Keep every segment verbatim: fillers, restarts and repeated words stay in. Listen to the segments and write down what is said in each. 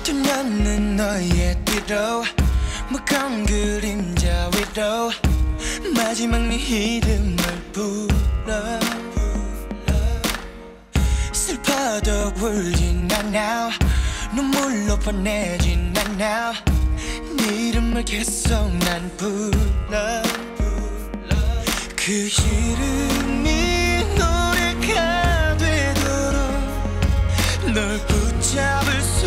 두렵는 너의 뒤로 무거운 그림자 위로 마지막 네 이름을 불러. 슬퍼도 울진 않아, 눈물로 보내진 않아. 네 이름을 계속 난 불러. 그 이름이 노래가 되도록 널 붙잡을 수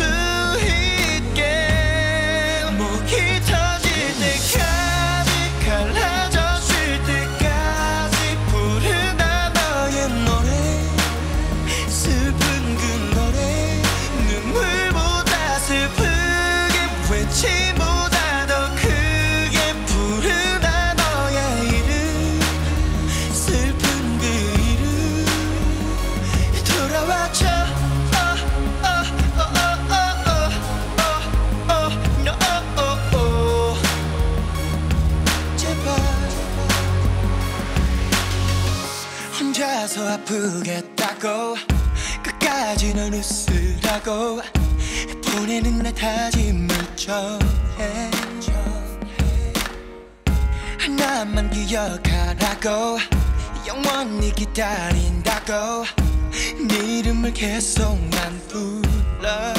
있게. 목이 터질 때까지 갈라져질 때까지 부르다 너의 노래. 슬픈 그 노래 눈물보다 슬프게 외침보다 더 크게 부르다 너의 이름. 슬픈 그 이름 돌아와줘. 혼자서 아프겠다고 끝까지 널 웃으라고 보내는 내 다짐을 전해. 하나만 기억하라고 영원히 기다린다고 네 이름을 계속 난 불러.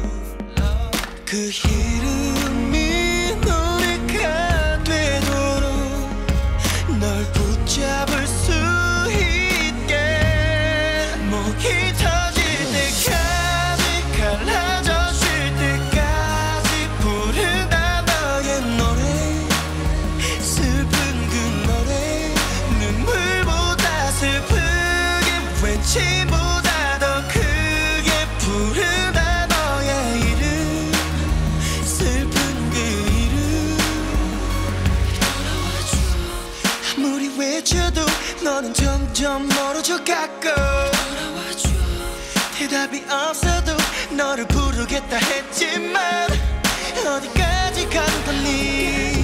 그 이름이 노래가 되도록 널 붙잡을 수 있게. 목이 터질 때까지 갈라져질 때까지 부르다 너의 노래. 슬픈 그 노래 눈물보다 슬프게 외침보다 더 크게 부르다 너의 이름. 슬픈 그 이름 아무리 외쳐도 너는 점점 멀어져 가고 대답이 없어도 너를 부르겠다 했지만 어디까지 간 거니.